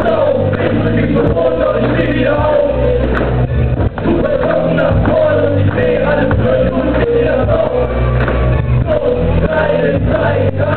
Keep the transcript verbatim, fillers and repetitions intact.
auf, ich will dich von runter und steh wieder auf. Du komm nach vorne und ich seh alles wird und ich seh das auch. So, deine Zeit.